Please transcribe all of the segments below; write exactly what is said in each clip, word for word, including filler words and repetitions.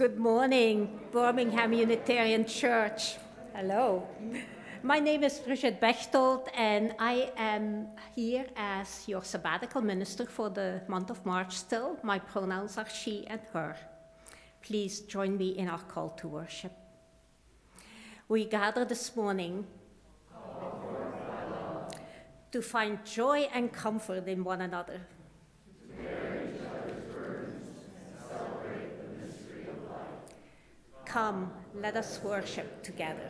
Good morning, Birmingham Unitarian Church. Hello. My name is Brigitte Bechtold, and I am here as your sabbatical minister for the month of March still. My pronouns are she and her. Please join me in our call to worship. We gather this morning to find joy and comfort in one another. Come, let us worship together.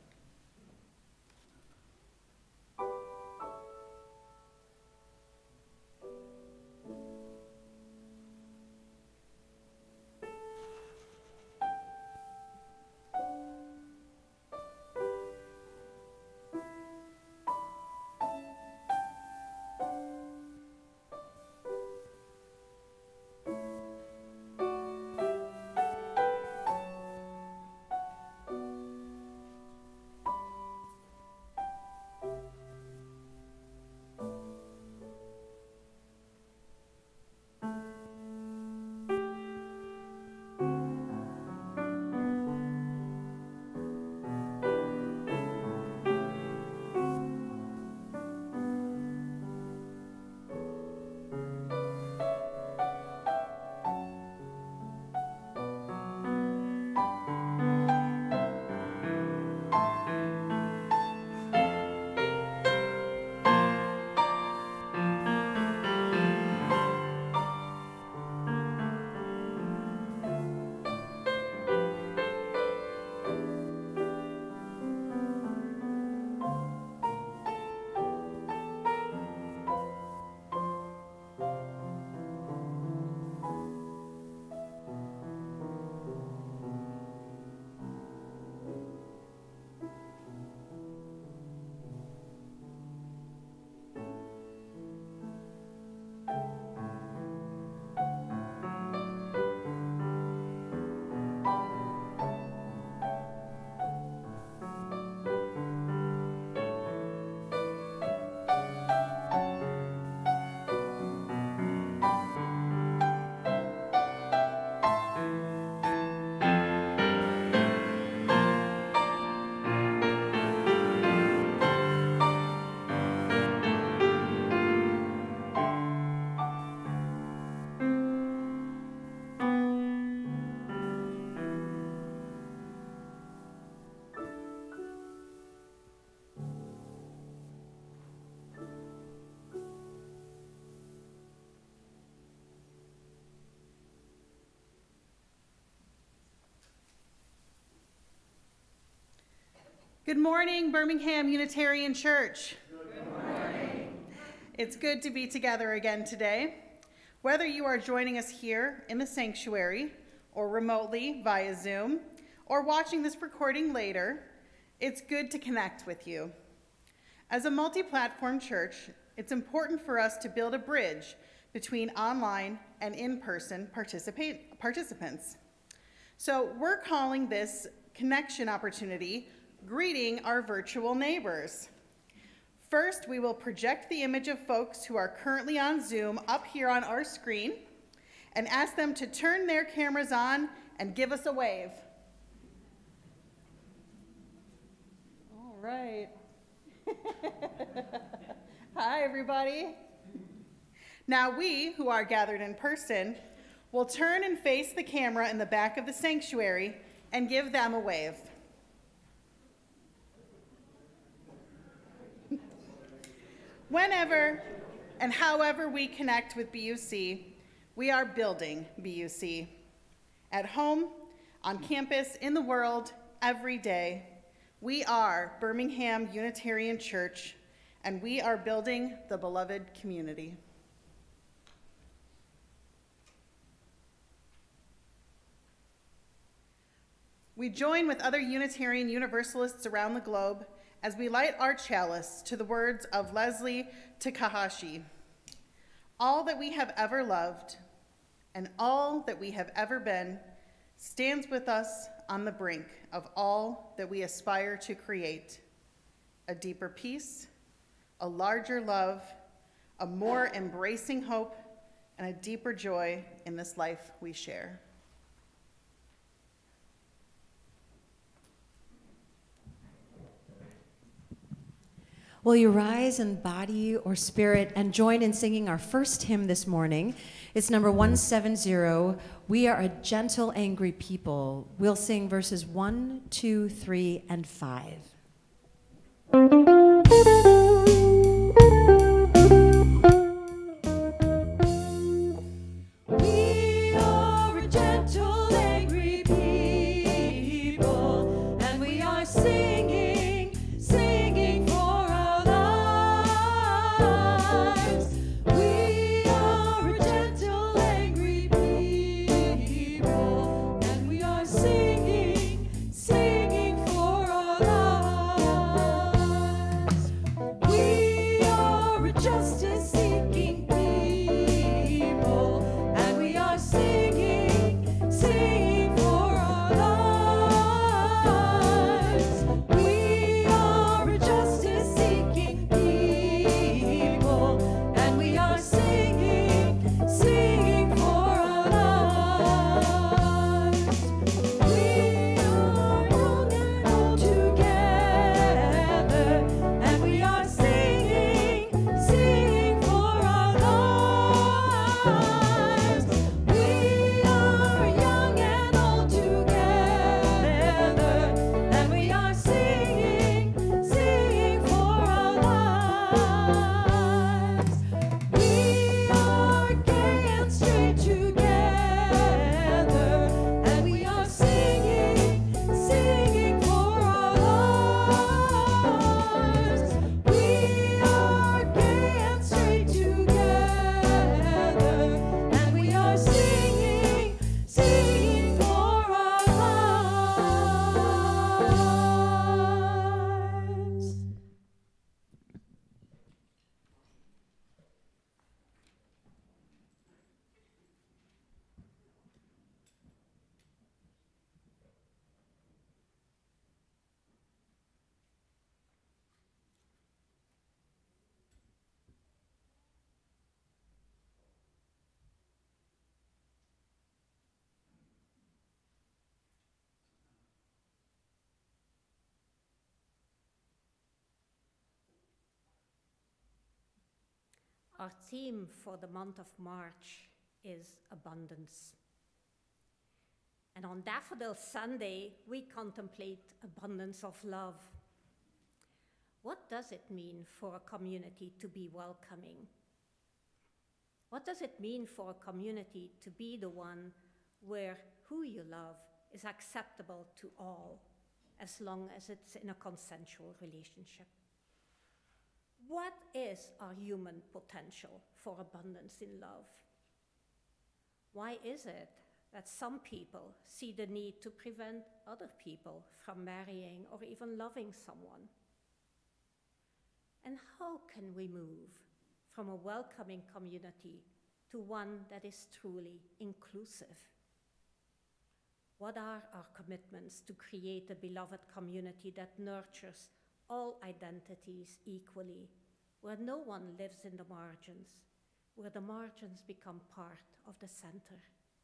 Good morning, Birmingham Unitarian Church. Good morning. It's good to be together again today. Whether you are joining us here in the sanctuary or remotely via Zoom or watching this recording later, it's good to connect with you. As a multi-platform church, it's important for us to build a bridge between online and in-person participate participants. So we're calling this connection opportunity Greeting Our Virtual Neighbors. First, we will project the image of folks who are currently on Zoom up here on our screen and ask them to turn their cameras on and give us a wave. All right. Hi, everybody. Now we, who are gathered in person, will turn and face the camera in the back of the sanctuary and give them a wave. Whenever and however we connect with B U C, we are building B U C. At home, on campus, in the world, every day, we are Birmingham Unitarian Church, and we are building the beloved community. We join with other Unitarian Universalists around the globe as we light our chalice to the words of Leslie Takahashi. All that we have ever loved and all that we have ever been stands with us on the brink of all that we aspire to create. A deeper peace, a larger love, a more embracing hope, and a deeper joy in this life we share. Will you rise in body or spirit and join in singing our first hymn this morning? It's number one seventy, We Are a Gentle, Angry People. We'll sing verses one, two, three, and five. We are a gentle, angry people, and we are singing, singing for our lives. We are a gentle, angry people, and we are singing, singing for our lives. We are a justice-seeking people, and we are singing, singing for our lives. We are a justice-seeking people, and we are singing, singing for our lives. We are young and old together, and we are singing, singing for our lives. We are young and old together, and we are singing, singing for our lives. We are gay and straight together, and we are singing, singing for our lives. We are gay and straight together, and we are singing, singing for our lives. Our theme for the month of March is abundance. And on Daffodil Sunday, we contemplate abundance of love. What does it mean for a community to be welcoming? What does it mean for a community to be the one where who you love is acceptable to all, as long as it's in a consensual relationship? What is our human potential for abundance in love? Why is it that some people see the need to prevent other people from marrying or even loving someone? And how can we move from a welcoming community to one that is truly inclusive? What are our commitments to create a beloved community that nurtures all identities equally, where no one lives in the margins, where the margins become part of the center?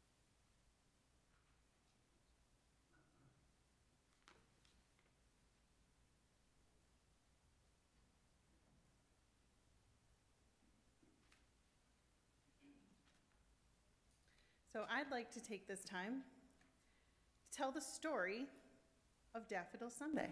So I'd like to take this time to tell the story of Daffodil Sunday.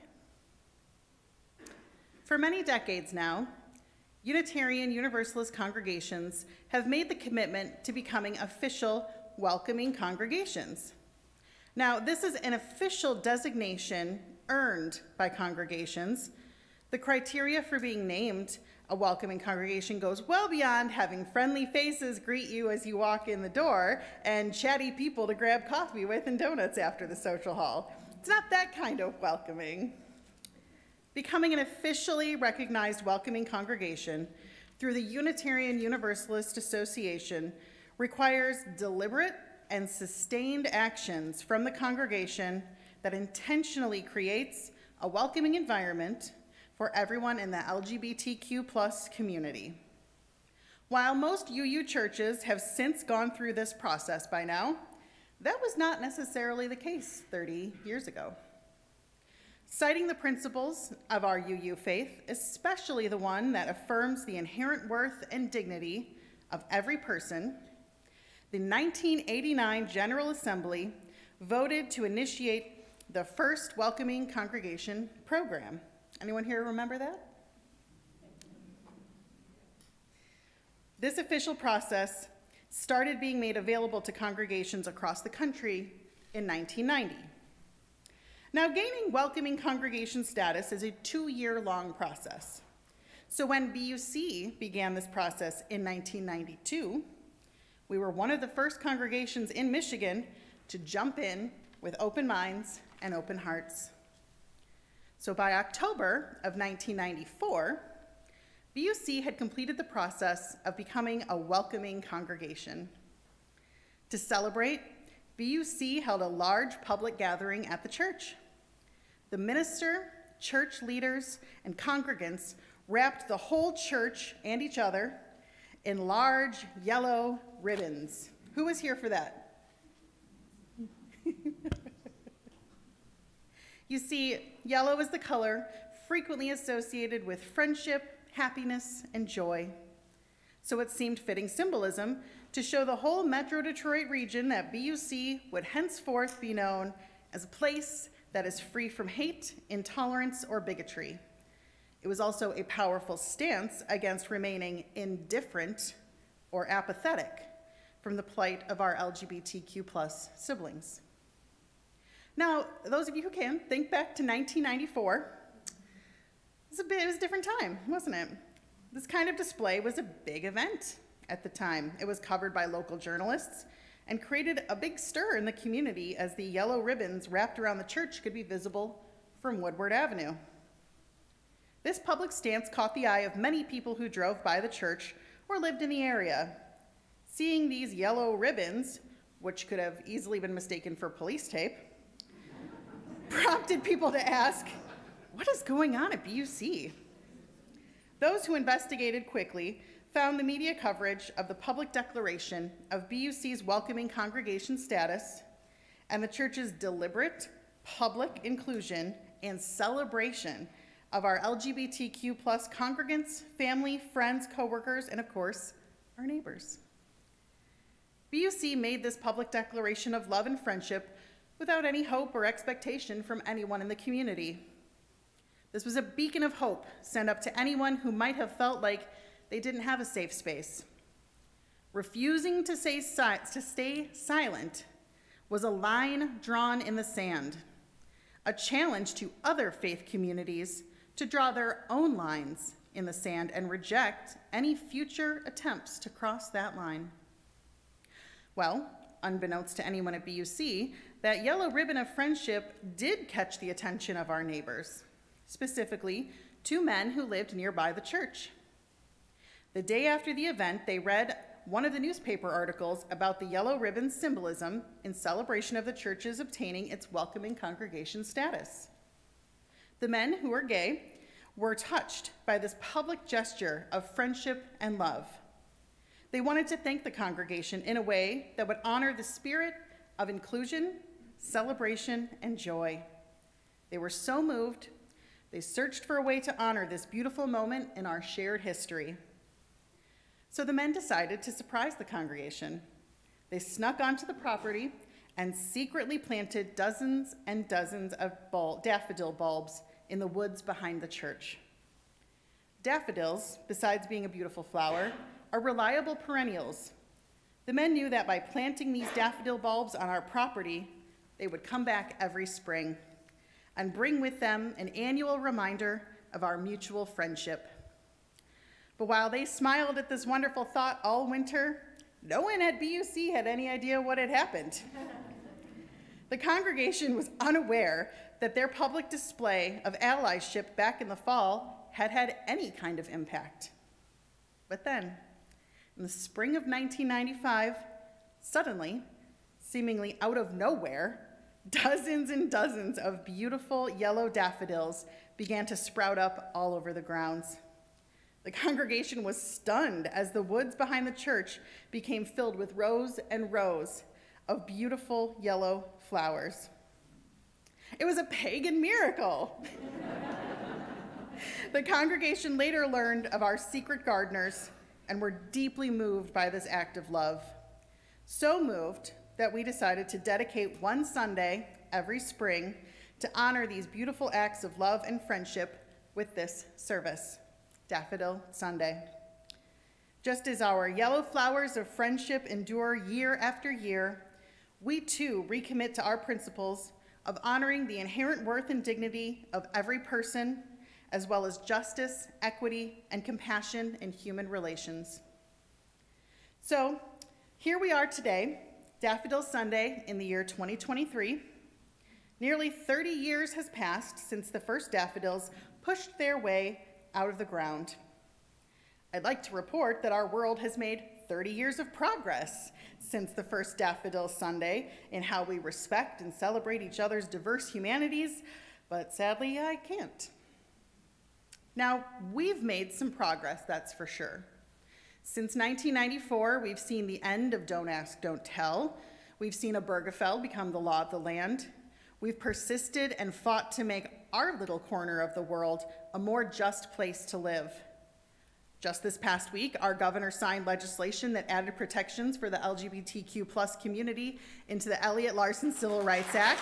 For many decades now, Unitarian Universalist congregations have made the commitment to becoming official, welcoming congregations. Now, this is an official designation earned by congregations. The criteria for being named a welcoming congregation goes well beyond having friendly faces greet you as you walk in the door and chatty people to grab coffee with and donuts after the social hall. It's not that kind of welcoming. Becoming an officially recognized welcoming congregation through the Unitarian Universalist Association requires deliberate and sustained actions from the congregation that intentionally creates a welcoming environment for everyone in the L G B T Q plus community. While most U U churches have since gone through this process by now, that was not necessarily the case thirty years ago. Citing the principles of our U U faith, especially the one that affirms the inherent worth and dignity of every person, the nineteen eighty-nine General Assembly voted to initiate the first welcoming congregation program. Anyone here remember that? This official process started being made available to congregations across the country in nineteen ninety. Now, gaining welcoming congregation status is a two-year-long process. So when B U C began this process in nineteen ninety-two, we were one of the first congregations in Michigan to jump in with open minds and open hearts. So by October of nineteen ninety-four, B U C had completed the process of becoming a welcoming congregation. To celebrate, B U C held a large public gathering at the church. The minister, church leaders, and congregants wrapped the whole church and each other in large yellow ribbons. Who was here for that? You see, yellow is the color frequently associated with friendship, happiness, and joy. So it seemed fitting symbolism to show the whole Metro Detroit region that B U C would henceforth be known as a place that is free from hate, intolerance, or bigotry. It was also a powerful stance against remaining indifferent or apathetic from the plight of our L G B T Q plus siblings. Now, those of you who can, think back to nineteen ninety-four. It was a, bit, it was a different time, wasn't it? This kind of display was a big event at the time. It was covered by local journalists and created a big stir in the community as the yellow ribbons wrapped around the church could be visible from Woodward Avenue. This public stance caught the eye of many people who drove by the church or lived in the area. Seeing these yellow ribbons, which could have easily been mistaken for police tape, prompted people to ask, what is going on at B U C? Those who investigated quickly found the media coverage of the public declaration of B U C's welcoming congregation status and the church's deliberate public inclusion and celebration of our L G B T Q plus congregants, family, friends, coworkers, and of course, our neighbors. B U C made this public declaration of love and friendship without any hope or expectation from anyone in the community. This was a beacon of hope sent up to anyone who might have felt like they didn't have a safe space. Refusing to, say si- to stay silent was a line drawn in the sand, a challenge to other faith communities to draw their own lines in the sand and reject any future attempts to cross that line. Well, unbeknownst to anyone at B U C, that yellow ribbon of friendship did catch the attention of our neighbors, specifically two men who lived nearby the church. The day after the event, they read one of the newspaper articles about the yellow ribbon symbolism in celebration of the church's obtaining its welcoming congregation status. The men, who are gay, were touched by this public gesture of friendship and love. They wanted to thank the congregation in a way that would honor the spirit of inclusion, celebration, and joy. They were so moved, they searched for a way to honor this beautiful moment in our shared history. So the men decided to surprise the congregation. They snuck onto the property and secretly planted dozens and dozens of bul- daffodil bulbs in the woods behind the church. Daffodils, besides being a beautiful flower, are reliable perennials. The men knew that by planting these daffodil bulbs on our property, they would come back every spring and bring with them an annual reminder of our mutual friendship. But while they smiled at this wonderful thought all winter, no one at B U C had any idea what had happened. The congregation was unaware that their public display of allyship back in the fall had had any kind of impact. But then, in the spring of nineteen ninety-five, suddenly, seemingly out of nowhere, dozens and dozens of beautiful yellow daffodils began to sprout up all over the grounds. The congregation was stunned as the woods behind the church became filled with rows and rows of beautiful yellow flowers. It was a pagan miracle. The congregation later learned of our secret gardeners and were deeply moved by this act of love. So moved that we decided to dedicate one Sunday every spring to honor these beautiful acts of love and friendship with this service, Daffodil Sunday. Just as our yellow flowers of friendship endure year after year, we too recommit to our principles of honoring the inherent worth and dignity of every person, as well as justice, equity, and compassion in human relations. So, here we are today, Daffodil Sunday in the year twenty twenty-three. Nearly thirty years has passed since the first daffodils pushed their way out of the ground. I'd like to report that our world has made thirty years of progress since the first Daffodil Sunday in how we respect and celebrate each other's diverse humanities, but sadly, I can't. Now, we've made some progress, that's for sure. Since nineteen ninety-four, we've seen the end of Don't Ask, Don't Tell. We've seen Obergefell become the law of the land. We've persisted and fought to make our little corner of the world a more just place to live. Just this past week, our governor signed legislation that added protections for the L G B T Q plus community into the Elliott Larson Civil Rights Act.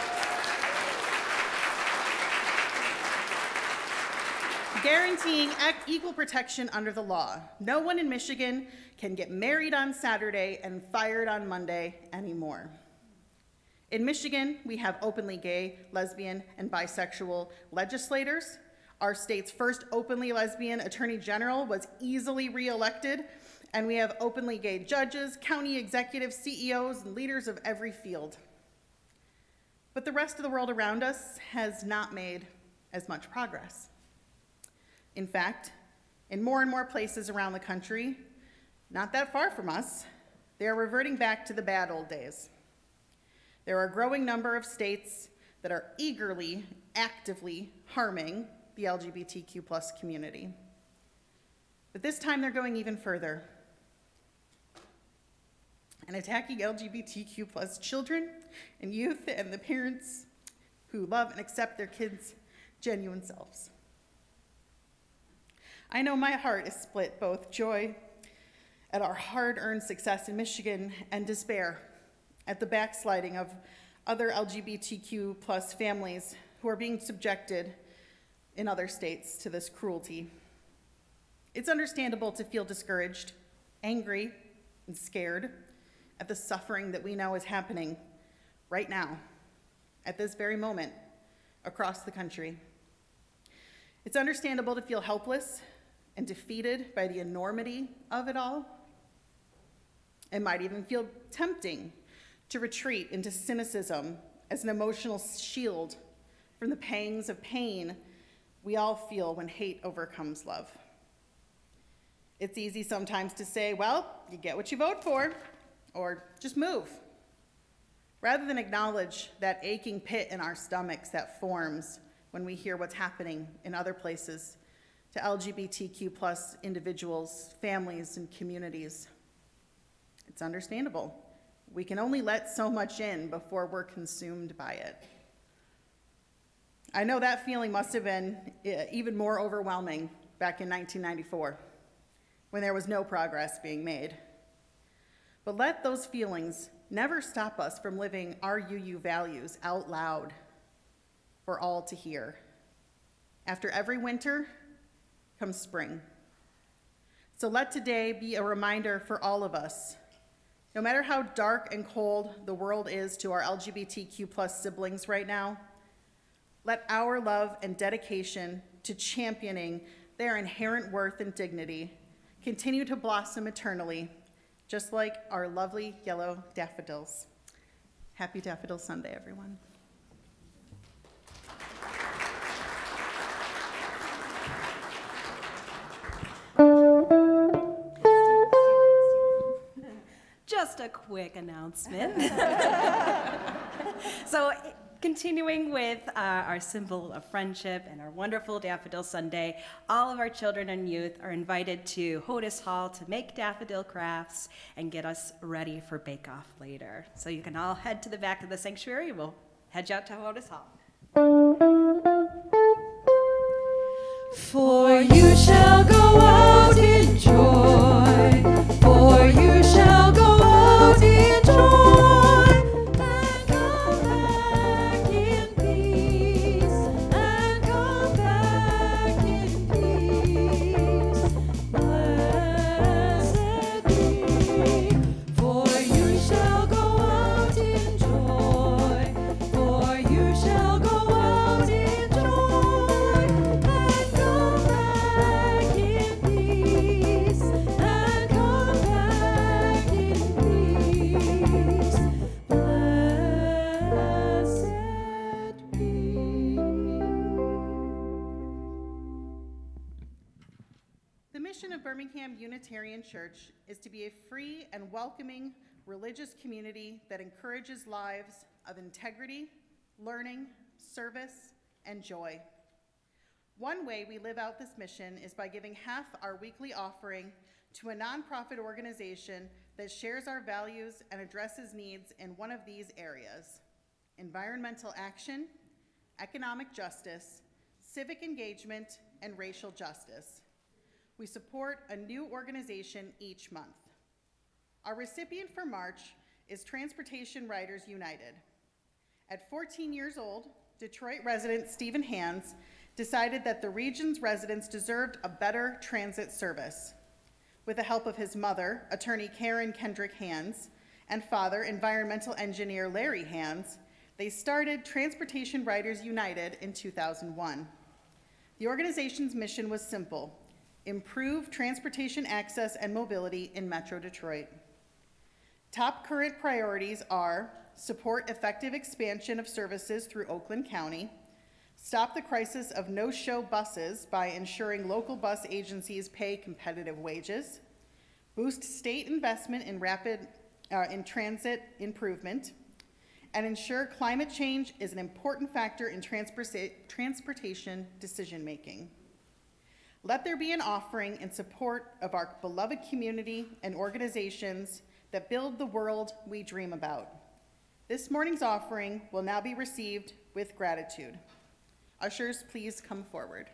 Guaranteeing equal protection under the law. No one in Michigan can get married on Saturday and fired on Monday anymore. In Michigan, we have openly gay, lesbian, and bisexual legislators. Our state's first openly lesbian attorney general was easily reelected, and we have openly gay judges, county executives, C E Os, and leaders of every field. But the rest of the world around us has not made as much progress. In fact, in more and more places around the country, not that far from us, they are reverting back to the bad old days. There are a growing number of states that are eagerly, actively harming the L G B T Q plus community. But this time they're going even further and attacking L G B T Q plus children and youth and the parents who love and accept their kids' genuine selves. I know my heart is split, both joy at our hard-earned success in Michigan and despair at the backsliding of other L G B T Q plus families who are being subjected in other states to this cruelty. It's understandable to feel discouraged, angry, and scared at the suffering that we know is happening right now, at this very moment, across the country. It's understandable to feel helpless and defeated by the enormity of it all. It might even feel tempting to retreat into cynicism as an emotional shield from the pangs of pain we all feel when hate overcomes love. It's easy sometimes to say, well, you get what you vote for, or just move, rather than acknowledge that aching pit in our stomachs that forms when we hear what's happening in other places to L G B T Q plus individuals, families, and communities. It's understandable. We can only let so much in before we're consumed by it. I know that feeling must have been even more overwhelming back in nineteen ninety-four, when there was no progress being made. But let those feelings never stop us from living our U U values out loud for all to hear. After every winter comes spring. So let today be a reminder for all of us, no matter how dark and cold the world is to our L G B T Q plus siblings right now, let our love and dedication to championing their inherent worth and dignity continue to blossom eternally, just like our lovely yellow daffodils. Happy Daffodil Sunday, everyone. Just a quick announcement. So, continuing with uh, our symbol of friendship and our wonderful Daffodil Sunday, all of our children and youth are invited to Hodis Hall to make daffodil crafts and get us ready for Bake Off later. So you can all head to the back of the sanctuary. We'll Head out to Otis Hall. For you shall go out in joy, for you shall go out in joy, and come back in peace, and come back in peace. Blessed be, for you shall go out in joy, for you shall go out in joy, and come back in peace, and come back in peace. Blessed be. The mission of Birmingham Unitarian Church is to be a free and welcoming religious community that encourages lives of integrity, learning, service, and joy. One way we live out this mission is by giving half our weekly offering to a nonprofit organization that shares our values and addresses needs in one of these areas: environmental action, economic justice, civic engagement, and racial justice. We support a new organization each month. Our recipient for March is Transportation Riders United. At fourteen years old, Detroit resident Stephen Hands decided that the region's residents deserved a better transit service. With the help of his mother, attorney Karen Kendrick Hands, and father, environmental engineer Larry Hands, they started Transportation Riders United in two thousand one. The organization's mission was simple: improve transportation access and mobility in Metro Detroit. Top current priorities are support effective expansion of services through Oakland County, stop the crisis of no-show buses by ensuring local bus agencies pay competitive wages, boost state investment in rapid uh, in transit improvement, and ensure climate change is an important factor in transporta- transportation decision-making. Let there be an offering in support of our beloved community and organizations that build the world we dream about. This morning's offering will now be received with gratitude. Ushers, please come forward.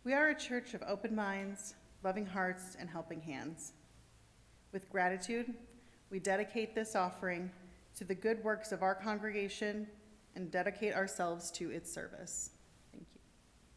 We are a church of open minds, loving hearts, and helping hands. With gratitude, we dedicate this offering to the good works of our congregation and dedicate ourselves to its service. Thank you.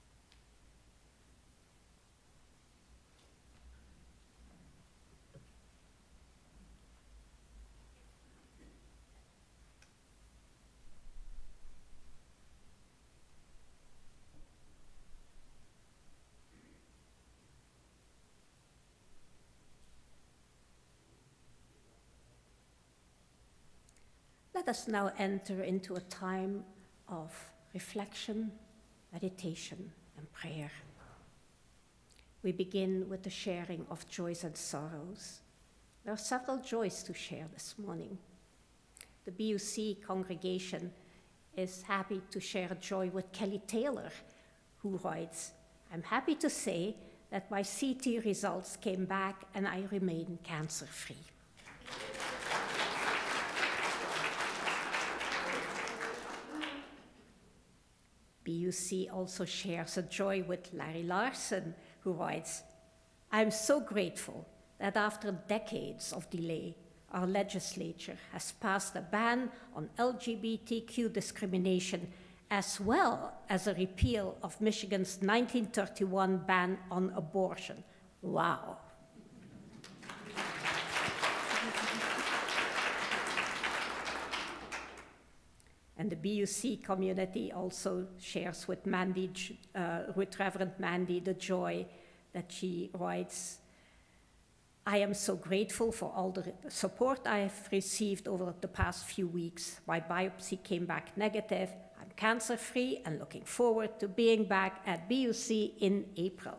Let us now enter into a time of reflection, meditation, and prayer. We begin with the sharing of joys and sorrows. There are several joys to share this morning. The B U C congregation is happy to share joy with Kelly Taylor, who writes, "I'm happy to say that my C T results came back and I remain cancer-free." B U C also shares a joy with Larry Larson, who writes, "I'm so grateful that after decades of delay, our legislature has passed a ban on L G B T Q discrimination, as well as a repeal of Michigan's nineteen thirty-one ban on abortion." Wow. And the B U C community also shares with Mandy, uh, with Reverend Mandy, the joy that she writes, "I am so grateful for all the support I have received over the past few weeks. My biopsy came back negative. I'm cancer-free and looking forward to being back at B U C in April."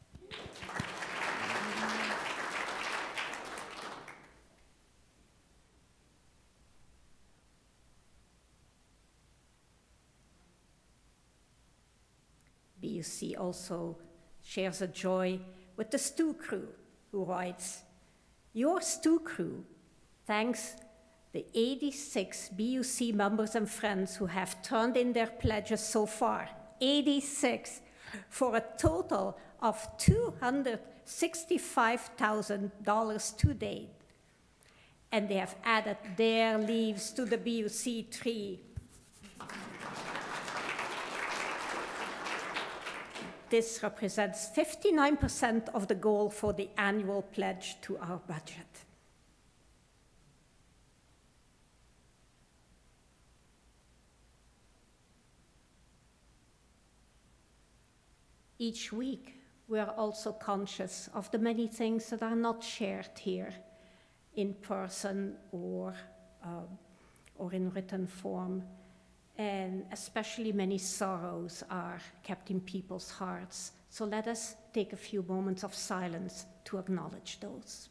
B U C also shares a joy with the stew crew, who writes, "Your stew crew thanks the eighty-six B U C members and friends who have turned in their pledges so far, eighty-six, for a total of two hundred sixty-five thousand dollars to date. And they have added their leaves to the B U C tree." This represents fifty-nine percent of the goal for the annual pledge to our budget. Each week, we are also conscious of the many things that are not shared here in person or, uh, or in written form. And especially many sorrows are kept in people's hearts. So let us take a few moments of silence to acknowledge those.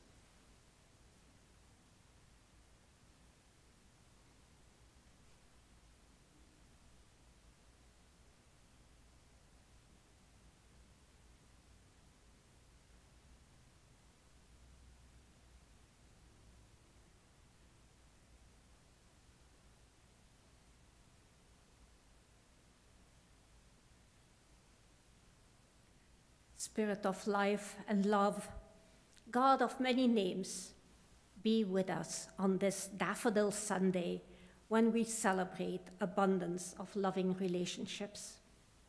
Spirit of life and love, God of many names, be with us on this Daffodil Sunday when we celebrate abundance of loving relationships.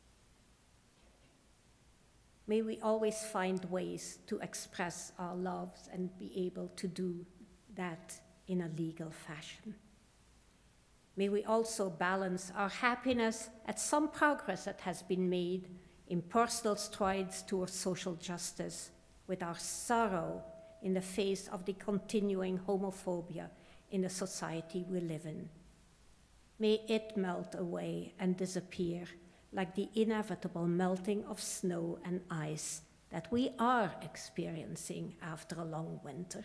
May we always find ways to express our loves and be able to do that in a legal fashion. May we also balance our happiness at some progress that has been made in personal strides towards social justice, with our sorrow in the face of the continuing homophobia in the society we live in. May it melt away and disappear like the inevitable melting of snow and ice that we are experiencing after a long winter.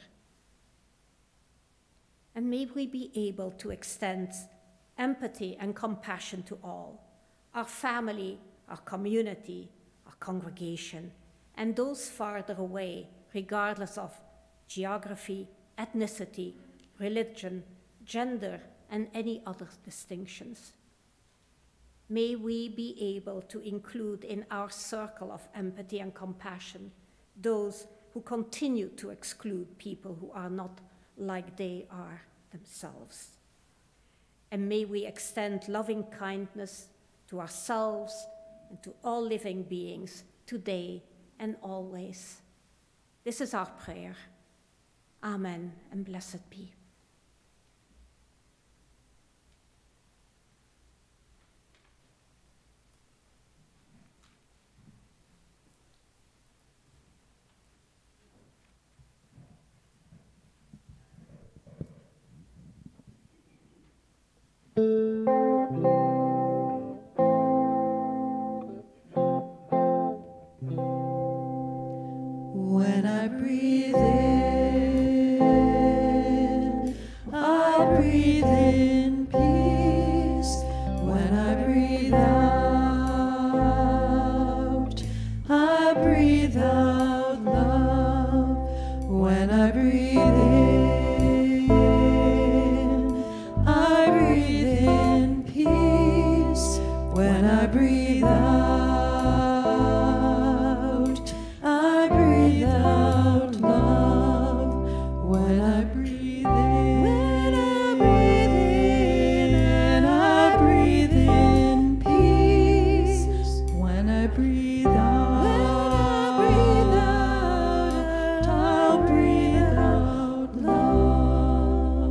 And may we be able to extend empathy and compassion to all, our family, our community, our congregation, and those farther away, regardless of geography, ethnicity, religion, gender, and any other distinctions. may we be able to include in our circle of empathy and compassion those who continue to exclude people who are not like they are themselves. And may we extend loving kindness to ourselves and to all living beings today and always. This is our prayer. Amen, and blessed be. When I breathe in, I breathe in peace. When I breathe out, I breathe out love. When I breathe in, I breathe in peace. When I breathe out, I breathe out love. When I breathe in, when I breathe in, I breathe in peace. When I breathe out, when I breathe out, I'll breathe out love.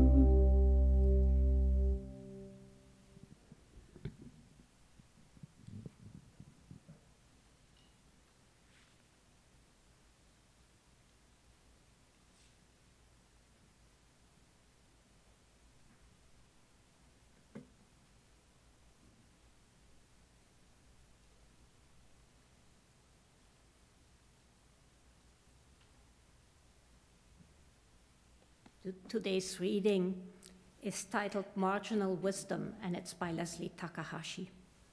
Today's reading is titled Marginal Wisdom, and it's by Leslie Takahashi.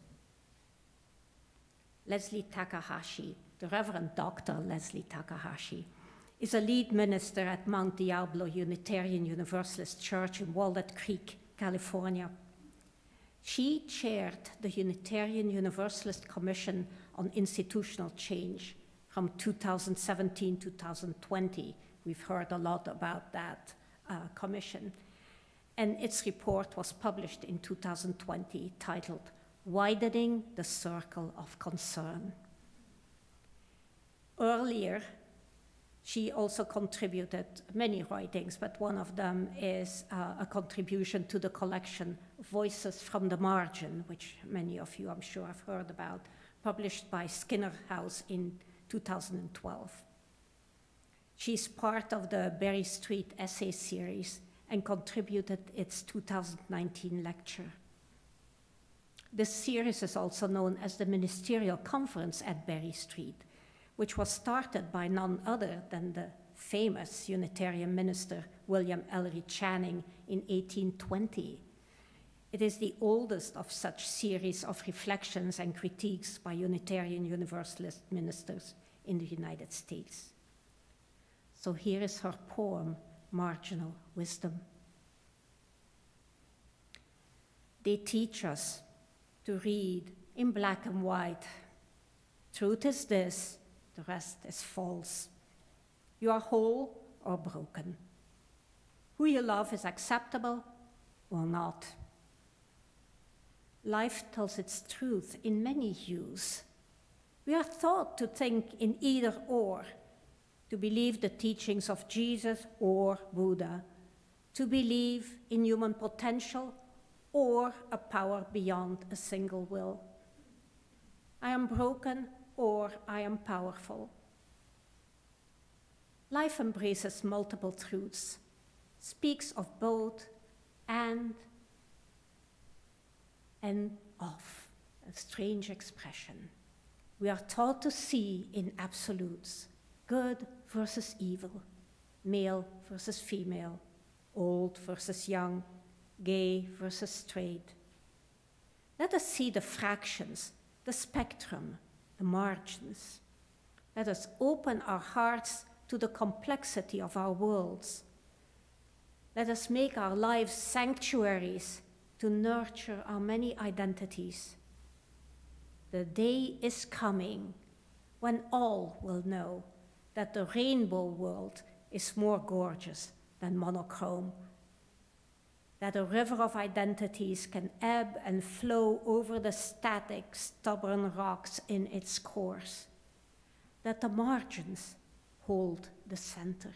Leslie Takahashi, the Reverend Doctor Leslie Takahashi, is a lead minister at Mount Diablo Unitarian Universalist Church in Walnut Creek, California. She chaired the Unitarian Universalist Commission on Institutional Change from two thousand seventeen to two thousand twenty. We've heard a lot about that uh, commission. And its report was published in two thousand twenty, titled Widening the Circle of Concern. Earlier, she also contributed many writings, but one of them is uh, a contribution to the collection Voices from the Margin, which many of you, I'm sure, have heard about, published by Skinner House in two thousand twelve. She's part of the Berry Street essay series and contributed its two thousand nineteen lecture. This series is also known as the Ministerial Conference at Berry Street, which was started by none other than the famous Unitarian minister William Ellery Channing in eighteen twenty. It is the oldest of such series of reflections and critiques by Unitarian Universalist ministers in the United States. So here is her poem, Marginal Wisdom. They teach us to read in black and white. Truth is this, the rest is false. You are whole or broken. Who you love is acceptable or not. Life tells its truth in many hues. We are taught to think in either or, to believe the teachings of Jesus or Buddha, to believe in human potential or a power beyond a single will. I am broken or I am powerful. Life embraces multiple truths, speaks of both and and of, a strange expression. We are taught to see in absolutes, good versus evil, male versus female, old versus young, gay versus straight. Let us see the fractions, the spectrum, the margins. Let us open our hearts to the complexity of our worlds. Let us make our lives sanctuaries to nurture our many identities. The day is coming when all will know that the rainbow world is more gorgeous than monochrome, that a river of identities can ebb and flow over the static, stubborn rocks in its course, that the margins hold the center.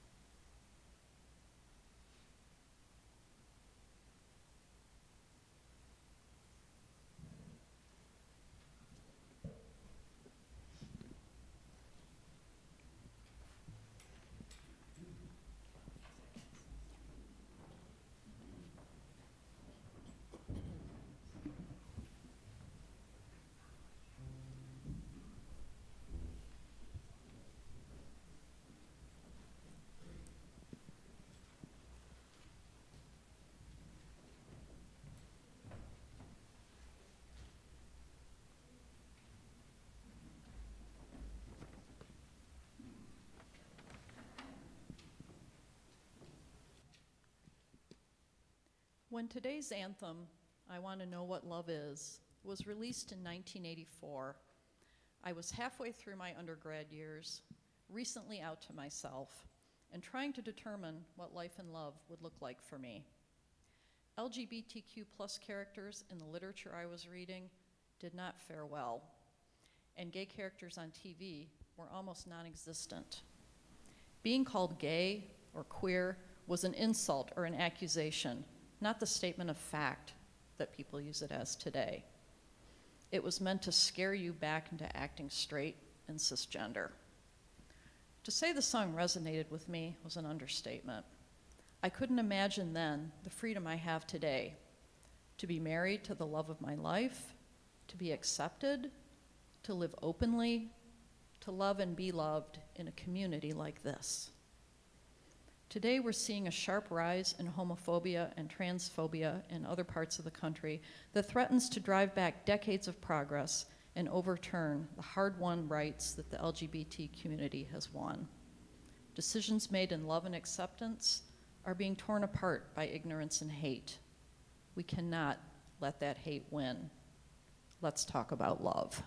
When today's anthem, I Want to Know What Love Is, was released in nineteen eighty-four, I was halfway through my undergrad years, recently out to myself, and trying to determine what life and love would look like for me. L G B T Q plus characters in the literature I was reading did not fare well, and gay characters on T V were almost non-existent. Being called gay or queer was an insult or an accusation, not the statement of fact that people use it as today. It was meant to scare you back into acting straight and cisgender. To say the song resonated with me was an understatement. I couldn't imagine then the freedom I have today, to be married to the love of my life, to be accepted, to live openly, to love and be loved in a community like this. Today we're seeing a sharp rise in homophobia and transphobia in other parts of the country that threatens to drive back decades of progress and overturn the hard-won rights that the L G B T community has won. Decisions made in love and acceptance are being torn apart by ignorance and hate. We cannot let that hate win. Let's talk about love.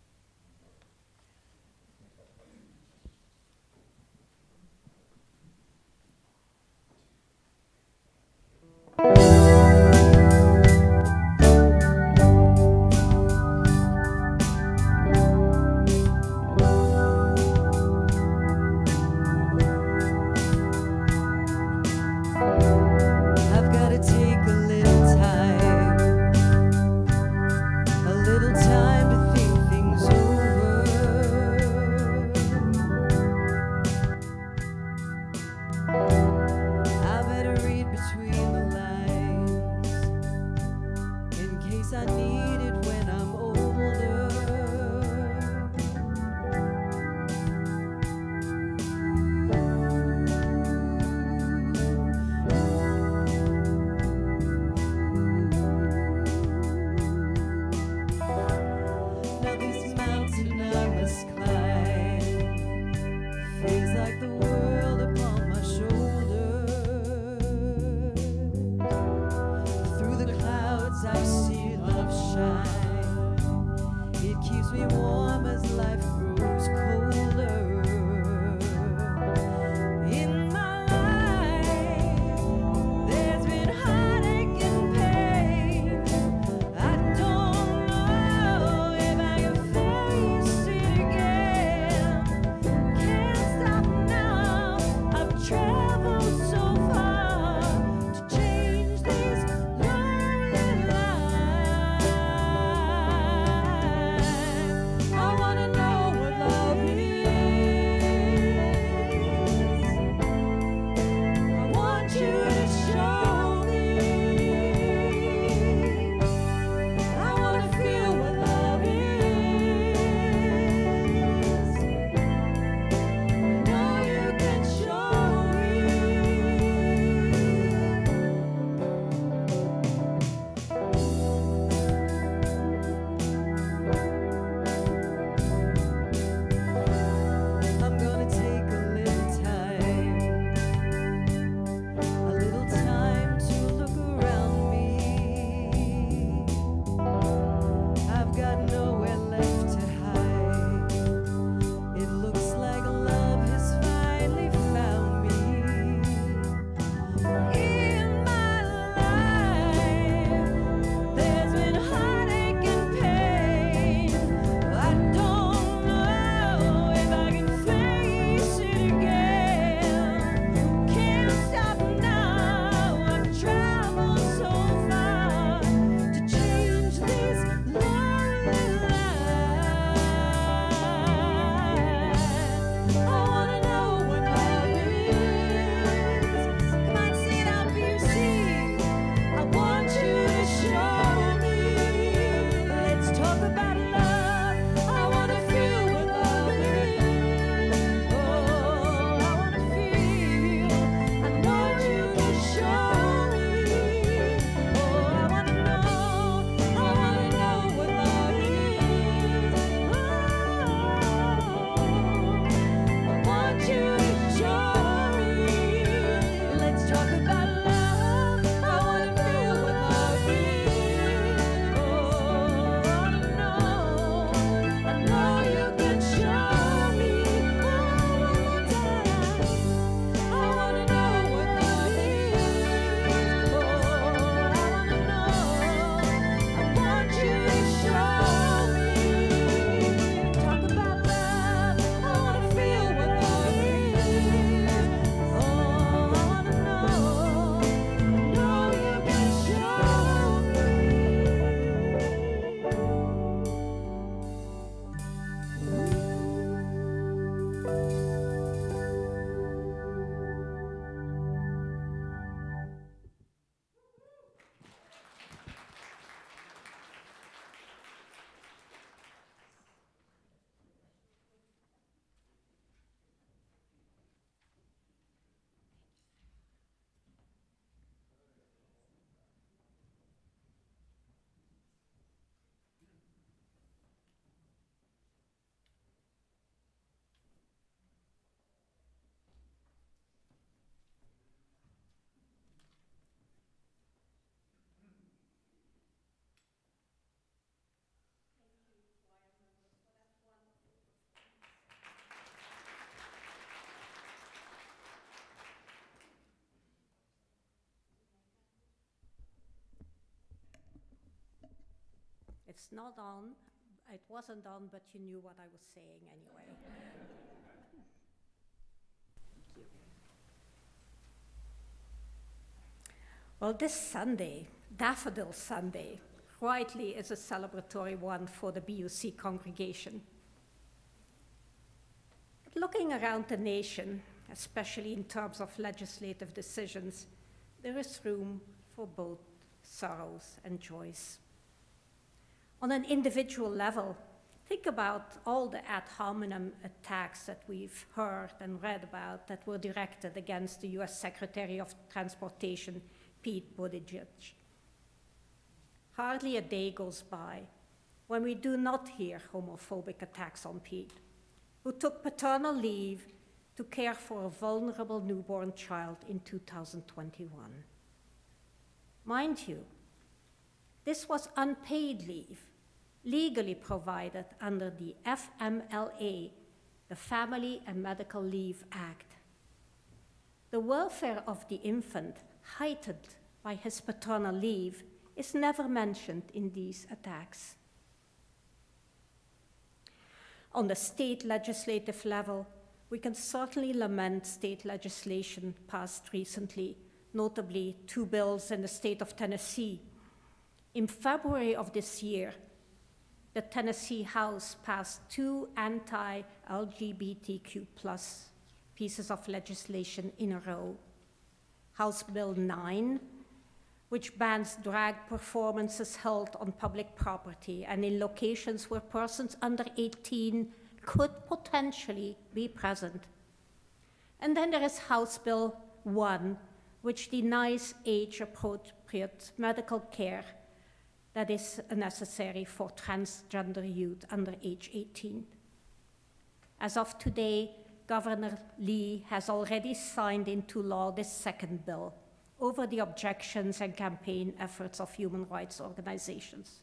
I've got to take a little time, a little time to think things over. I better read between the lines in case I need it when I'm older. Now this mountain I must climb feels like the world upon my shoulder. Through the clouds I see love shine. It keeps me warm as life grows colder. In my life, there's been heartache and pain. I don't know if I can face it again. Can't stop now. I've traveled so far to change these lonely lives. It's not on, it wasn't on, but you knew what I was saying anyway. Thank you. Well, this Sunday, Daffodil Sunday, rightly is a celebratory one for the B U C congregation. But looking around the nation, especially in terms of legislative decisions, there is room for both sorrows and joys. On an individual level, think about all the ad hominem attacks that we've heard and read about that were directed against the U S Secretary of Transportation, Pete Buttigieg. Hardly a day goes by when we do not hear homophobic attacks on Pete, who took paternal leave to care for a vulnerable newborn child in two thousand twenty-one. Mind you, this was unpaid leave, legally provided under the F M L A, the Family and Medical Leave Act. The welfare of the infant, heightened by his paternal leave, is never mentioned in these attacks. On the state legislative level, we can certainly lament state legislation passed recently, notably two bills in the state of Tennessee. In February of this year, the Tennessee House passed two anti-L G B T Q plus pieces of legislation in a row. House Bill nine, which bans drag performances held on public property and in locations where persons under eighteen could potentially be present. And then there is House Bill one, which denies age-appropriate medical care that is necessary for transgender youth under age eighteen. As of today, Governor Lee has already signed into law this second bill over the objections and campaign efforts of human rights organizations.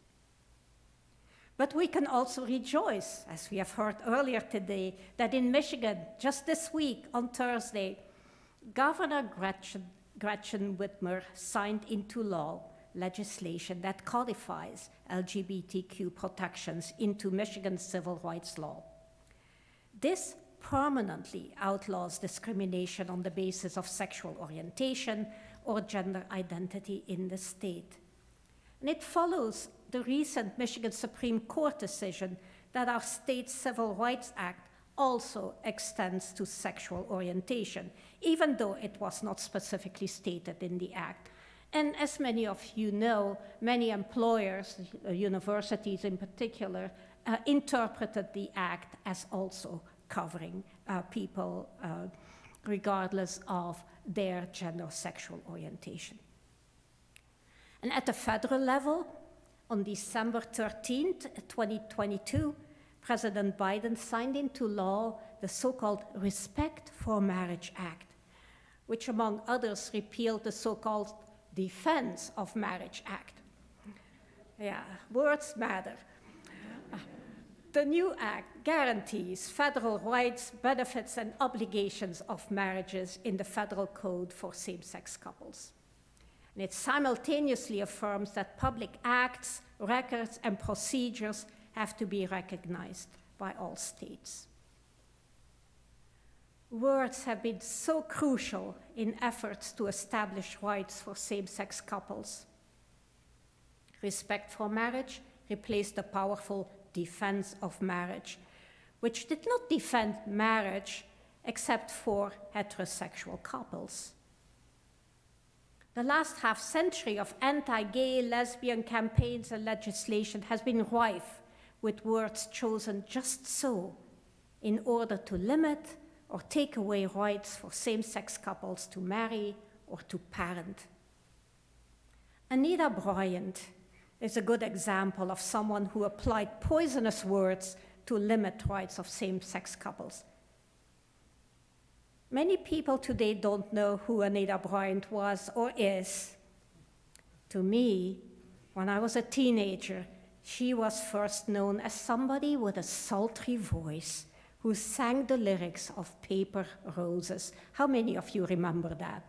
But we can also rejoice, as we have heard earlier today, that in Michigan, just this week on Thursday, Governor Gretchen, Gretchen Whitmer signed into law legislation that codifies L G B T Q protections into Michigan civil rights law. This permanently outlaws discrimination on the basis of sexual orientation or gender identity in the state. And it follows the recent Michigan Supreme Court decision that our state's Civil Rights Act also extends to sexual orientation, even though it was not specifically stated in the act. And as many of you know, many employers, uh, universities in particular, uh, interpreted the act as also covering uh, people uh, regardless of their gender or sexual orientation. And at the federal level, on December thirteenth, twenty twenty-two, President Biden signed into law the so-called Respect for Marriage Act, which among others repealed the so-called Defense of Marriage Act. Yeah, words matter. The new act guarantees federal rights, benefits, and obligations of marriages in the federal code for same-sex couples. And it simultaneously affirms that public acts, records, and procedures have to be recognized by all states. Words have been so crucial in efforts to establish rights for same-sex couples. Respect for marriage replaced the powerful defense of marriage, which did not defend marriage except for heterosexual couples. The last half century of anti-gay, lesbian campaigns and legislation has been rife with words chosen just so in order to limit or take away rights for same-sex couples to marry or to parent. Anita Bryant is a good example of someone who applied poisonous words to limit rights of same-sex couples. Many people today don't know who Anita Bryant was or is. To me, when I was a teenager, she was first known as somebody with a sultry voice who sang the lyrics of Paper Roses. How many of you remember that?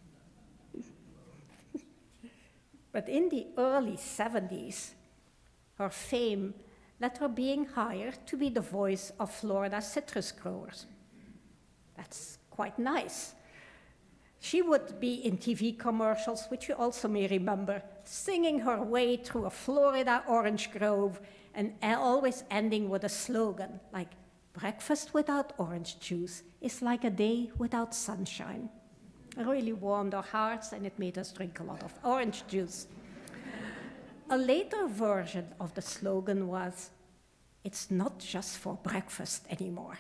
But in the early seventies, her fame led her being hired to be the voice of Florida citrus growers. That's quite nice. She would be in T V commercials, which you also may remember, singing her way through a Florida orange grove and always ending with a slogan like, "Breakfast without orange juice is like a day without sunshine." It really warmed our hearts, and it made us drink a lot of orange juice. A later version of the slogan was, "It's not just for breakfast anymore."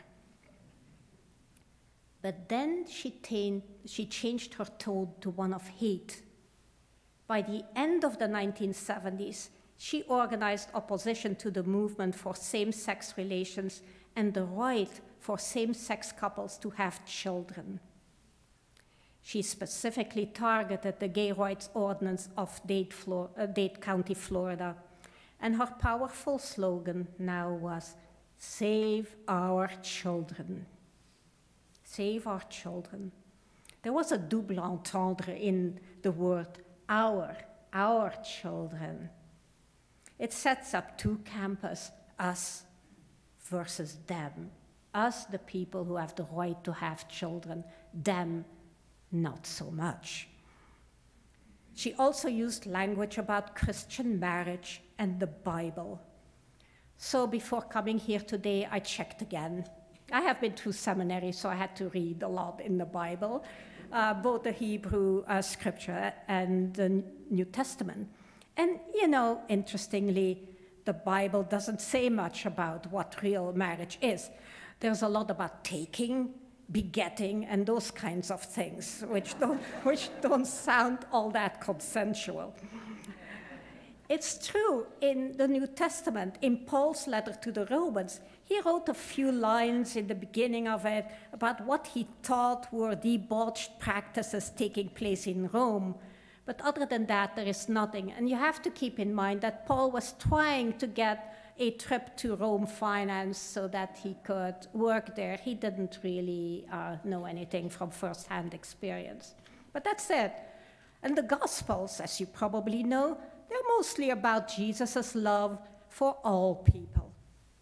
But then she, tamed, she changed her tone to one of hate. By the end of the nineteen seventies, she organized opposition to the movement for same-sex relations and the right for same-sex couples to have children. She specifically targeted the gay rights ordinance of Dade, Flor uh, Dade County, Florida, and her powerful slogan now was, "Save our children." Save our children. There was a double entendre in the word our, our children. It sets up two camps, us versus them. Us, the people who have the right to have children, them, not so much. She also used language about Christian marriage and the Bible. So before coming here today, I checked again. I have been through seminary, so I had to read a lot in the Bible, uh, both the Hebrew uh, scripture and the New Testament. And, you know, interestingly, the Bible doesn't say much about what real marriage is. There's a lot about taking, begetting, and those kinds of things, which don't, which don't sound all that consensual. It's true, in the New Testament, in Paul's letter to the Romans, he wrote a few lines in the beginning of it about what he thought were debauched practices taking place in Rome. But other than that, there is nothing. And you have to keep in mind that Paul was trying to get a trip to Rome financed so that he could work there. He didn't really uh, know anything from first-hand experience. But that's it. And the Gospels, as you probably know, they're mostly about Jesus' love for all people.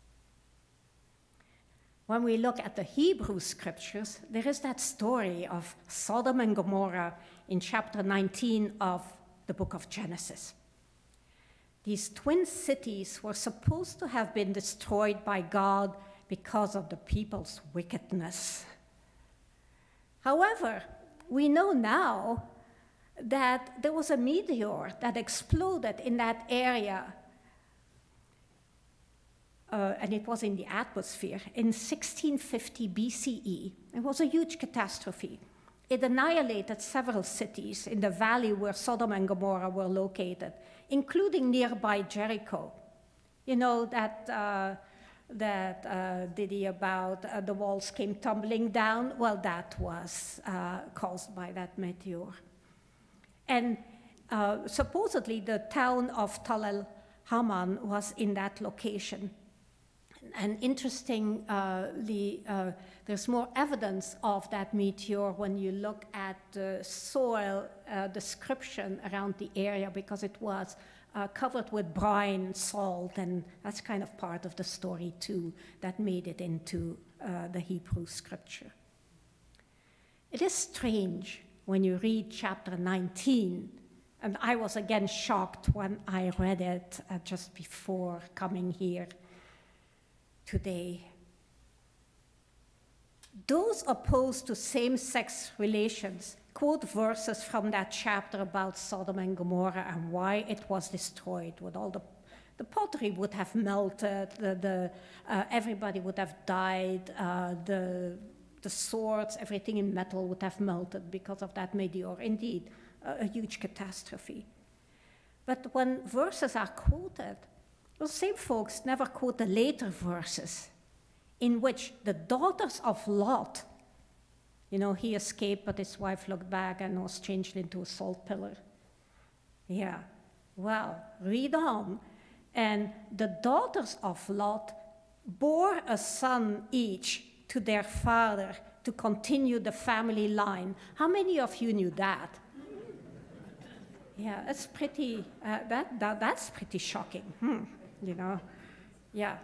When we look at the Hebrew scriptures, there is that story of Sodom and Gomorrah in chapter nineteen of the book of Genesis. These twin cities were supposed to have been destroyed by God because of the people's wickedness. However, we know now that there was a meteor that exploded in that area, uh, and it was in the atmosphere, in sixteen fifty B C E. It was a huge catastrophe. It annihilated several cities in the valley where Sodom and Gomorrah were located, including nearby Jericho. You know that, uh, that uh, ditty about uh, the walls came tumbling down? Well, that was uh, caused by that meteor. And uh, supposedly the town of Tal El Haman was in that location. And interestingly, uh, there's more evidence of that meteor when you look at the soil uh, description around the area, because it was uh, covered with brine, salt, and that's kind of part of the story too that made it into uh, the Hebrew scripture. It is strange when you read chapter nineteen, and I was again shocked when I read it uh, just before coming here today. Those opposed to same-sex relations quote verses from that chapter about Sodom and Gomorrah and why it was destroyed. With all the, the pottery would have melted, the, the, uh, everybody would have died, uh, the, the swords, everything in metal would have melted because of that meteor. Indeed, a, a huge catastrophe. But when verses are quoted, those same folks never quote the later verses in which the daughters of Lot, you know, he escaped, but his wife looked back and was changed into a salt pillar. Yeah, well, read on. And the daughters of Lot bore a son each to their father to continue the family line. How many of you knew that? Yeah, it's pretty, uh, that, that, that's pretty shocking. Hmm. you know? Yeah.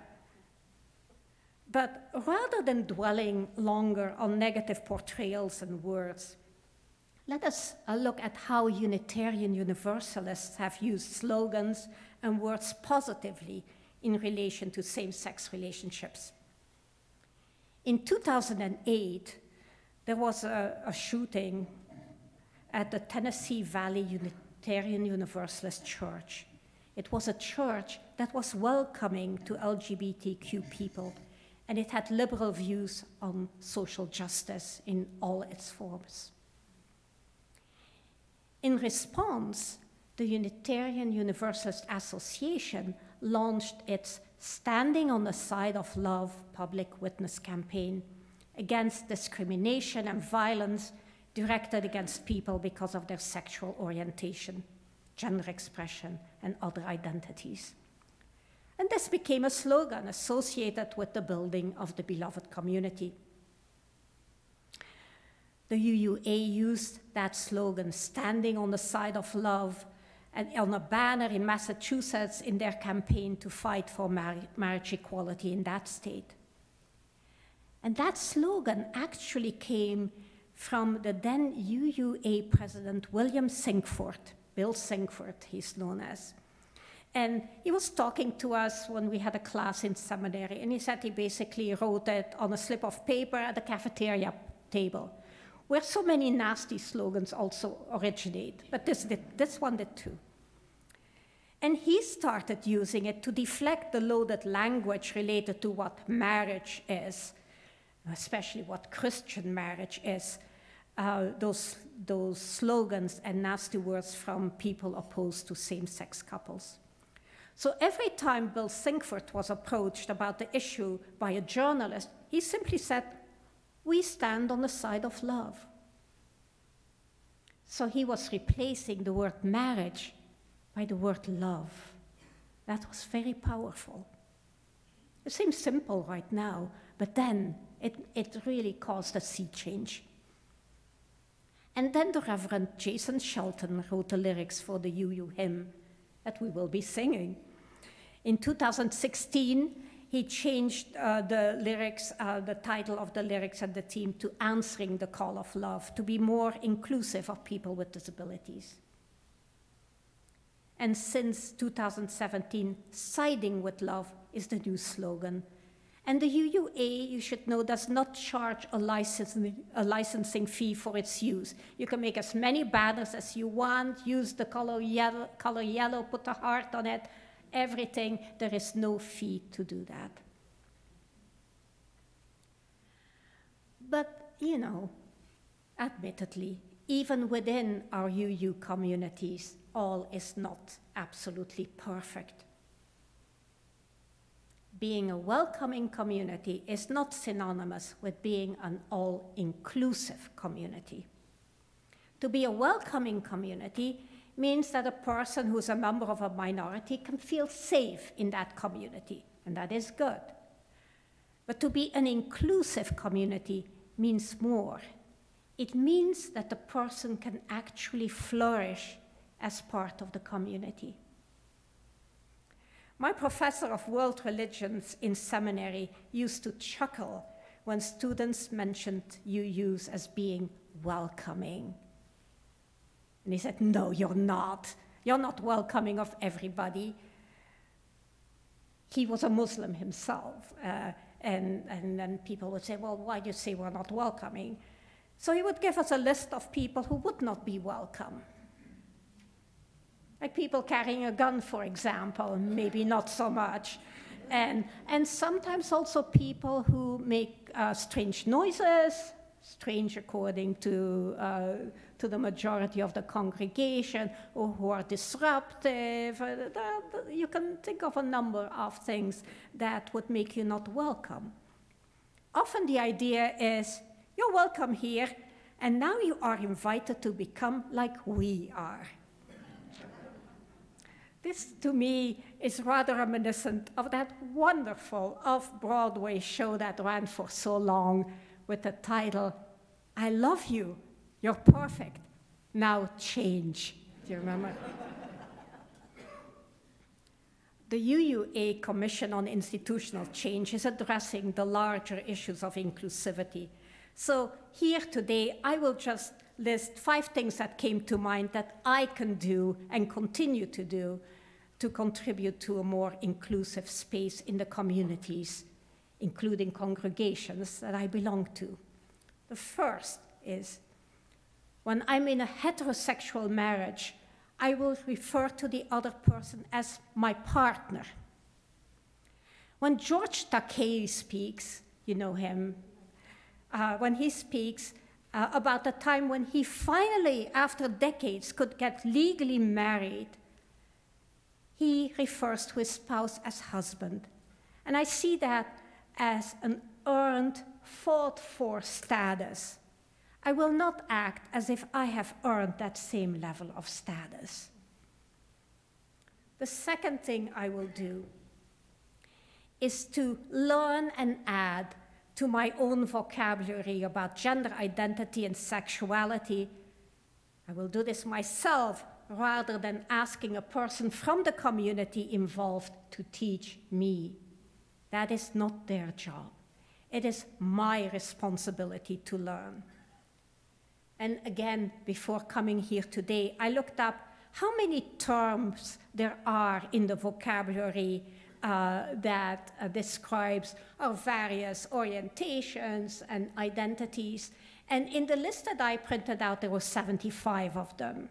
But rather than dwelling longer on negative portrayals and words, let us uh, look at how Unitarian Universalists have used slogans and words positively in relation to same-sex relationships. In two thousand eight, there was a, a shooting at the Tennessee Valley Unitarian Universalist Church. It was a church that was welcoming to L G B T Q people, and it had liberal views on social justice in all its forms. In response, the Unitarian Universalist Association launched its Standing on the Side of Love public witness campaign against discrimination and violence directed against people because of their sexual orientation, gender expression, and other identities. And this became a slogan associated with the building of the beloved community. The U U A used that slogan, Standing on the Side of Love, and on a banner in Massachusetts in their campaign to fight for mar marriage equality in that state. And that slogan actually came from the then U U A president, William Sinkford, Bill Sinkford, he's known as. And he was talking to us when we had a class in seminary, and he said he basically wrote it on a slip of paper at the cafeteria table, where so many nasty slogans also originate, but this, did, this one did too. And he started using it to deflect the loaded language related to what marriage is, especially what Christian marriage is, uh, those, those slogans and nasty words from people opposed to same-sex couples. So every time Bill Sinkford was approached about the issue by a journalist, he simply said, "We stand on the side of love." So he was replacing the word marriage by the word love. That was very powerful. It seems simple right now, but then it, it really caused a sea change. And then the Reverend Jason Shelton wrote the lyrics for the U U hymn that we will be singing. In two thousand sixteen, he changed uh, the lyrics, uh, the title of the lyrics and the theme to Answering the Call of Love, to be more inclusive of people with disabilities. And since two thousand seventeen, Siding with Love is the new slogan. And the U U A, you should know, does not charge a licensing, a licensing fee for its use. You can make as many banners as you want, use the color yellow, color yellow, put a heart on it, everything. There is no fee to do that. But, you know, admittedly, even within our U U communities, all is not absolutely perfect. Being a welcoming community is not synonymous with being an all-inclusive community. To be a welcoming community means that a person who's a member of a minority can feel safe in that community, and that is good. But to be an inclusive community means more. It means that the person can actually flourish as part of the community. My professor of world religions in seminary used to chuckle when students mentioned U Us as being welcoming. And he said, "No, you're not. You're not welcoming of everybody." He was a Muslim himself, uh, and, and then people would say, "Well, why do you say we're not welcoming?" So he would give us a list of people who would not be welcome. Like people carrying a gun, for example, maybe not so much. And, and sometimes also people who make uh, strange noises, strange according to, uh, to the majority of the congregation, or who are disruptive. Uh, you can think of a number of things that would make you not welcome. Often the idea is, you're welcome here, and now you are invited to become like we are. This, to me, is rather reminiscent of that wonderful off-Broadway show that ran for so long with the title, "I love you, you're perfect, now change." Do you remember? The U U A Commission on Institutional Change is addressing the larger issues of inclusivity. So here today, I will just list five things that came to mind that I can do and continue to do to contribute to a more inclusive space in the communities, including congregations that I belong to. The first is, when I'm in a heterosexual marriage, I will refer to the other person as my partner. When George Takei speaks, you know him, uh, when he speaks uh, about the time when he finally, after decades, could get legally married, he refers to his spouse as husband. And I see that as an earned, fought-for status. I will not act as if I have earned that same level of status. The second thing I will do is to learn and add to my own vocabulary about gender identity and sexuality. I will do this myself rather than asking a person from the community involved to teach me. That is not their job. It is my responsibility to learn. And again, before coming here today, I looked up how many terms there are in the vocabulary uh, that uh, describes our various orientations and identities. And in the list that I printed out, there were seventy-five of them.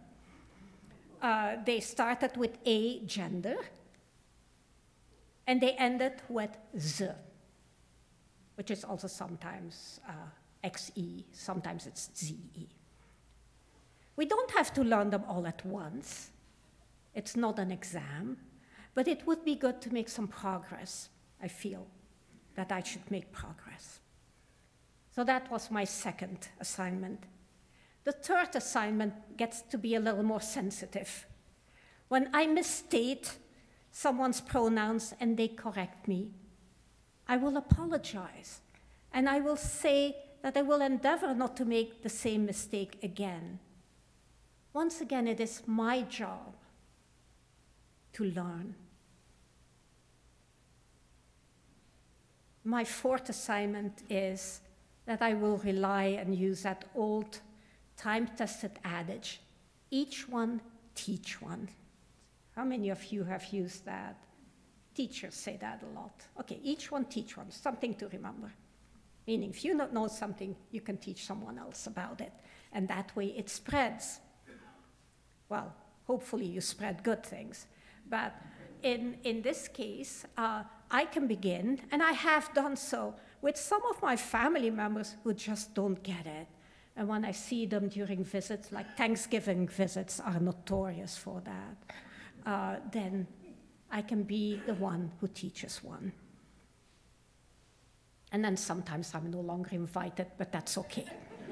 Uh, they started with A, gender, and they ended with Z, which is also sometimes uh, X E, sometimes it's Z E. We don't have to learn them all at once. It's not an exam, but it would be good to make some progress. I feel that I should make progress. So that was my second assignment. The third assignment gets to be a little more sensitive. When I misstate someone's pronouns and they correct me, I will apologize, and I will say that I will endeavor not to make the same mistake again. Once again, it is my job to learn. My fourth assignment is that I will rely and use that old time-tested adage, each one, teach one. How many of you have used that? Teachers say that a lot. Okay, each one, teach one, something to remember. Meaning, if you don't know something, you can teach someone else about it. And that way it spreads. Well, hopefully you spread good things. But in, in this case, uh, I can begin, and I have done so, with some of my family members who just don't get it. And when I see them during visits, like Thanksgiving visits are notorious for that, uh, then I can be the one who teaches one. And then sometimes I'm no longer invited, but that's okay.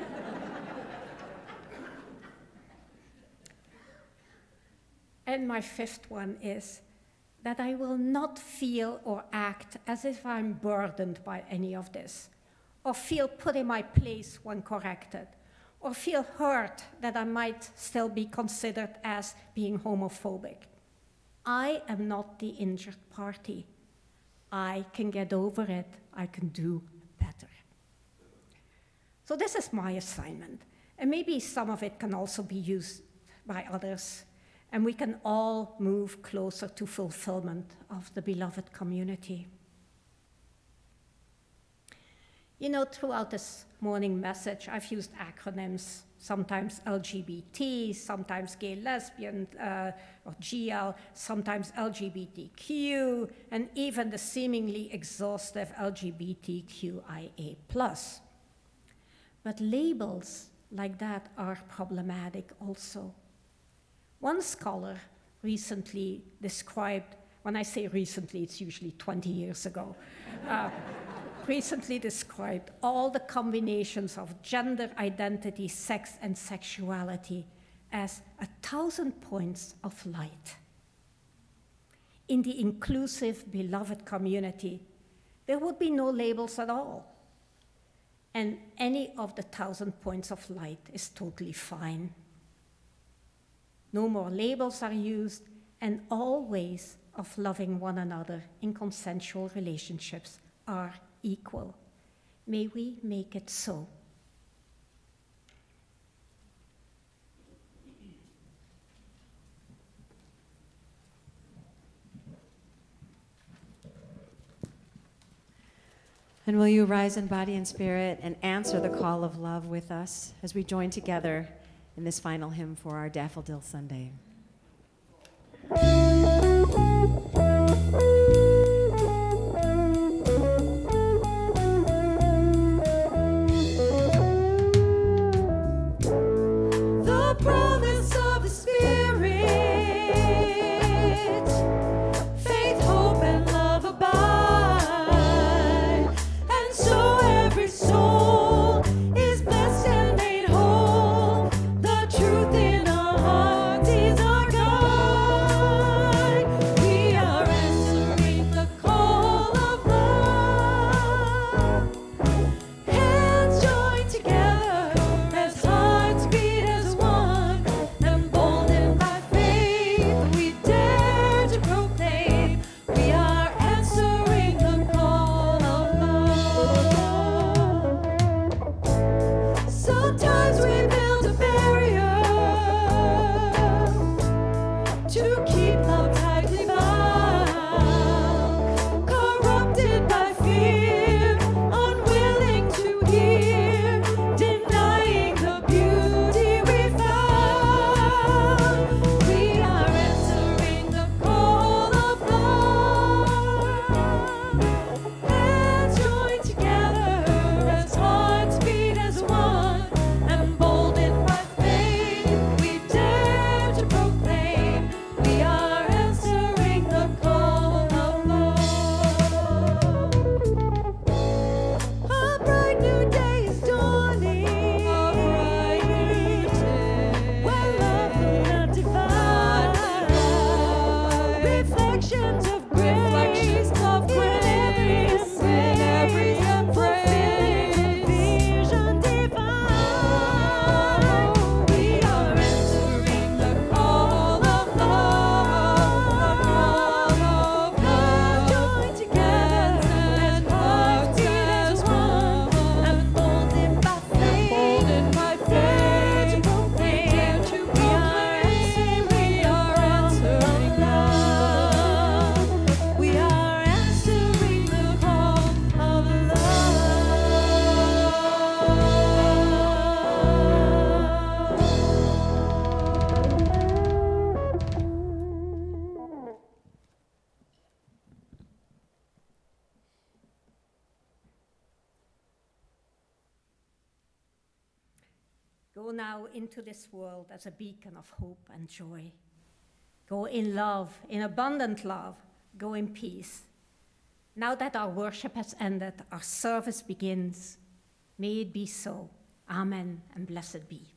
And my fifth one is that I will not feel or act as if I'm burdened by any of this, or feel put in my place when corrected, or feel hurt that I might still be considered as being homophobic. I am not the injured party. I can get over it. I can do better. So this is my assignment. And maybe some of it can also be used by others. And we can all move closer to fulfillment of the beloved community. You know, throughout this morning message, I've used acronyms, sometimes L G B T, sometimes gay, lesbian, uh, or G L, sometimes L G B T Q, and even the seemingly exhaustive L G B T Q I A plus. But labels like that are problematic also. One scholar recently described, when I say recently, it's usually twenty years ago, uh, recently described all the combinations of gender identity, sex, and sexuality as a thousand points of light. In the inclusive, beloved community, there would be no labels at all. And any of the thousand points of light is totally fine. No more labels are used, and always of loving one another in consensual relationships are equal. May we make it so. And will you rise in body and spirit and answer the call of love with us as we join together in this final hymn for our Daffodil Sunday? The promise of the Spirit, faith, hope, and love abide, and so every soul is blessed and made whole. The truth in our hearts is our guide. We are answering the call of love. Hands joined together as hearts beat as one, emboldened by faith, we dare to proclaim we are answering the call of love. Sometimes we build a barrier to keep love tightly bound, corrupted by fear, unwilling to hear, denying the beauty we found. We are answering the call of love. Hands joined together as hearts beat as one, emboldened by faith, we dare to proclaim we are answering the call of love. A bright new day is dawning, a bright new day, where love will not divide. Reflections of grace, of grace, in every embrace, vision divine. We are answering the call of love. Hands joined together as hearts beat as one, emboldened by faith, dare to proclaim we are answering love. We are answering the call of love. Go now into this world as a beacon of hope and joy. Go in love, in abundant love. Go in peace. Now that our worship has ended, our service begins. May it be so. Amen and blessed be.